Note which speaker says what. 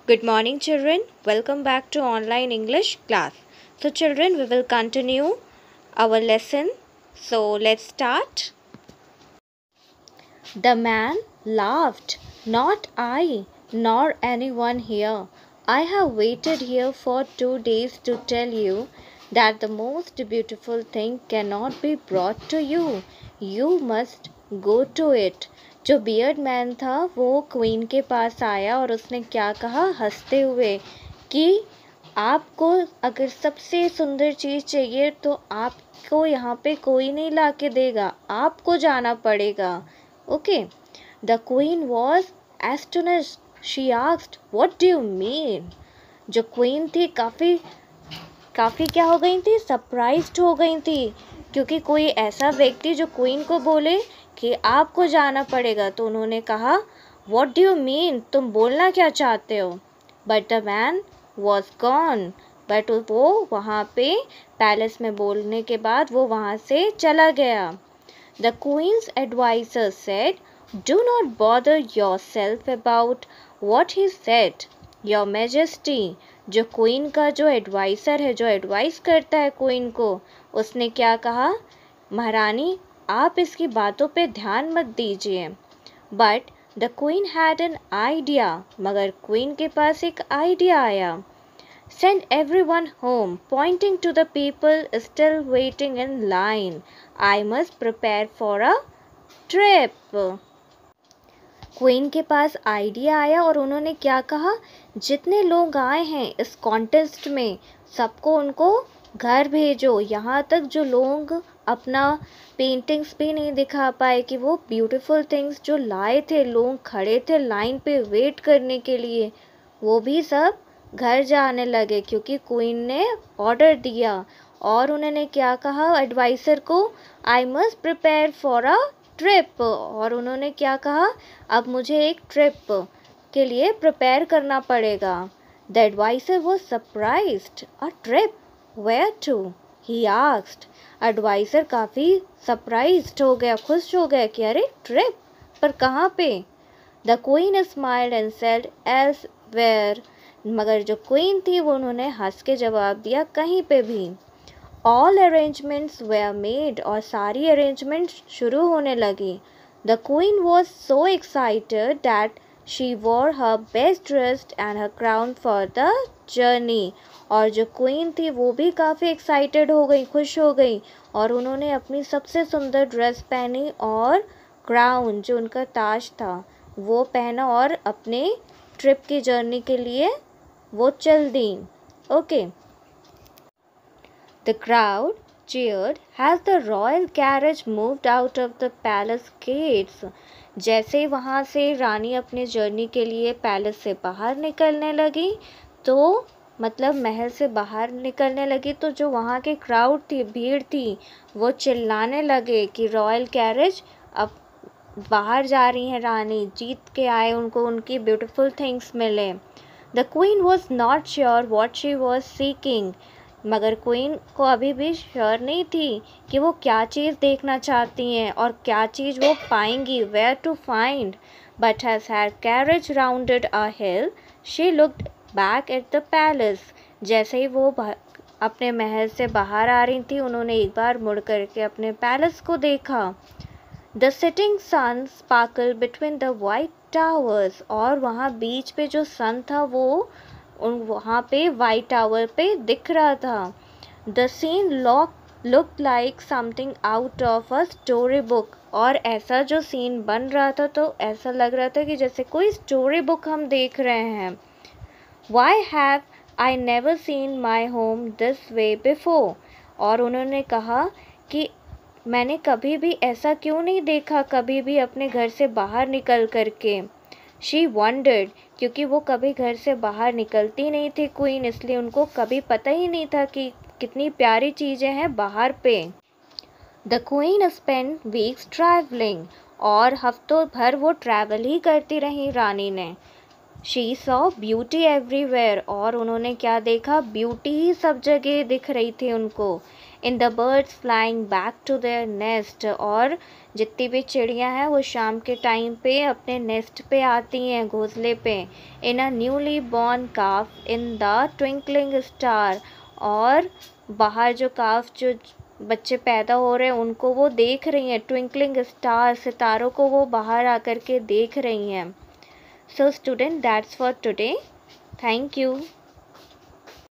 Speaker 1: Good morning, children. Welcome back to online English class. So, children, we will continue our lesson. So, let's start. The man laughed. Not I, nor anyone here. I have waited here for 2 days to tell you that the most beautiful thing cannot be brought to you. You must go to it. जो beard man था वो queen के पास आया और उसने क्या कहा हंसते हुए कि आपको अगर सबसे सुंदर चीज़ चाहिए तो आपको यहाँ पे कोई नहीं ला के देगा, आपको जाना पड़ेगा. Okay. The queen was astonished. She asked what do you mean. जो क्वीन थी काफ़ी क्या हो गई थी, सरप्राइज्ड हो गई थी, क्योंकि कोई ऐसा व्यक्ति जो क्वीन को बोले कि आपको जाना पड़ेगा. तो उन्होंने कहा व्हाट डू यू मीन, तुम बोलना क्या चाहते हो. But the man was gone. But वो वहाँ पे पैलेस में बोलने के बाद वो वहाँ से चला गया. The queen's advisor said do not bother yourself about what he said your majesty. जो क्वीन का जो एडवाइज़र है, जो एडवाइस करता है क्वीन को, उसने क्या कहा, महारानी आप इसकी बातों पे ध्यान मत दीजिए. But the queen had an idea. मगर क्वीन के पास एक आइडिया आया. Send everyone home pointing to the people still waiting in line. I must prepare for a trip. Queen के पास आइडिया आया और उन्होंने क्या कहा, जितने लोग आए हैं इस कॉन्टेस्ट में सबको उनको घर भेजो. यहाँ तक जो लोग अपना पेंटिंग्स भी नहीं दिखा पाए कि वो ब्यूटीफुल थिंग्स जो लाए थे, लोग खड़े थे लाइन पे वेट करने के लिए, वो भी सब घर जाने लगे क्योंकि क्वीन ने ऑर्डर दिया. और उन्होंने क्या कहा एडवाइज़र को, I must prepare for a trip. और उन्होंने क्या कहा, अब मुझे एक ट्रिप के लिए प्रिपेयर करना पड़ेगा. The advisor was surprised. A trip where to he asked. Advisor काफ़ी सरप्राइज्ड हो गया, खुश हो गया कि अरे ट्रिप पर कहाँ पे. The queen smiled and said elsewhere. मगर जो क्वीन थी वो उन्होंने हंस के जवाब दिया, कहीं पे भी. All arrangements were made. और सारी अरेंजमेंट शुरू होने लगी. The queen was so excited that she wore her best dress and her crown for the journey. और जो क्वीन थी वो भी काफ़ी एक्साइटेड हो गई, खुश हो गई, और उन्होंने अपनी सबसे सुंदर ड्रेस पहनी और क्राउन जो उनका ताज था वो पहना और अपने ट्रिप की जर्नी के लिए वो चल दी. Okay. The crowd cheered as the royal carriage moved out of the palace gates. जैसे ही वहाँ से रानी अपने जर्नी के लिए पैलेस से बाहर निकलने लगी, तो मतलब महल से बाहर निकलने लगी, तो जो वहाँ के क्राउड थी, भीड़ थी, वो चिल्लाने लगे कि रॉयल कैरेज अब बाहर जा रही हैं रानी, जीत के आए, उनको उनकी ब्यूटीफुल थिंग्स मिले. The queen was not sure what she was seeking. मगर क्वीन को अभी भी श्योर नहीं थी कि वो क्या चीज़ देखना चाहती हैं और क्या चीज़ वो पाएंगी, where to find. But has her carriage rounded a hill she looked back at the palace. जैसे ही वो अपने महल से बाहर आ रही थी, उन्होंने एक बार मुड़ करके अपने पैलेस को देखा. The sitting sun sparkle between the white towers. और वहाँ बीच पे जो सन था वो वहाँ पे वाइट टावर पे दिख रहा था. The scene look like something out of a story book. और ऐसा जो सीन बन रहा था तो ऐसा लग रहा था कि जैसे कोई स्टोरी बुक हम देख रहे हैं. Why have I never seen my home this way before. और उन्होंने कहा कि मैंने कभी भी ऐसा क्यों नहीं देखा, कभी भी अपने घर से बाहर निकल करके. She wondered. क्योंकि वो कभी घर से बाहर निकलती नहीं थी क्वीन, इसलिए उनको कभी पता ही नहीं था कि कितनी प्यारी चीज़ें हैं बाहर पे. The queen spend weeks travelling. और हफ्तों भर वो ट्रैवल ही करती रही रानी ने. She saw beauty everywhere. और उन्होंने क्या देखा, ब्यूटी ही सब जगह दिख रही थी उनको. In the birds flying back to their nest, और जितनी भी चिड़ियाँ हैं वो शाम के टाइम पे अपने नेस्ट पे आती हैं, घोंसले पे। In a newly born calf in the twinkling star, और बाहर जो काफ जो बच्चे पैदा हो रहे हैं उनको वो देख रही हैं, ट्विंकलिंग स्टार, सितारों को वो बाहर आकर के देख रही हैं। So student, that's for today. Thank you.